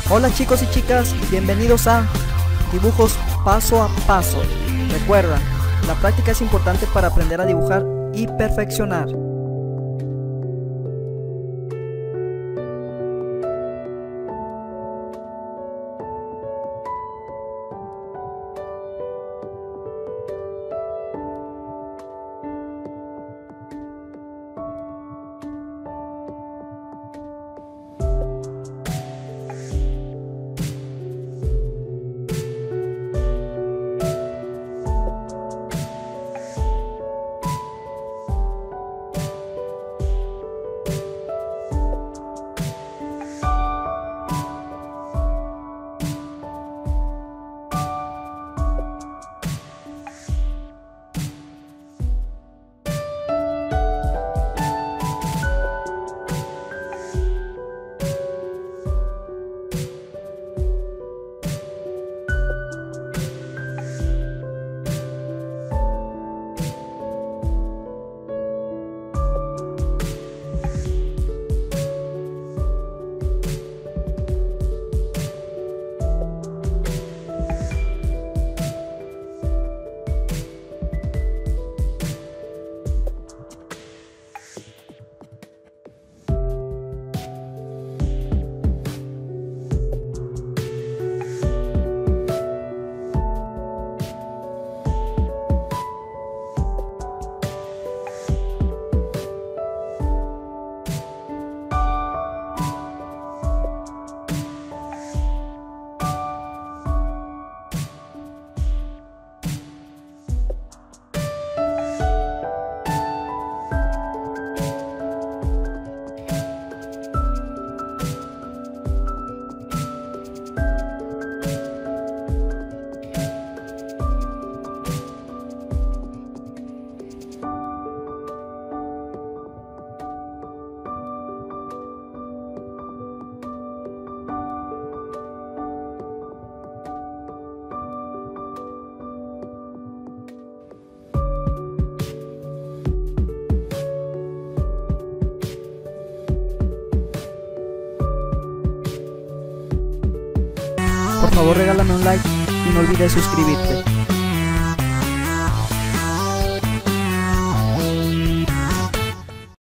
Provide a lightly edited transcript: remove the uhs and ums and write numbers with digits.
Hola chicos y chicas, bienvenidos a Dibujos Paso a Paso. Recuerda, la práctica es importante para aprender a dibujar y perfeccionar. Por favor regálame un like y no olvides suscribirte.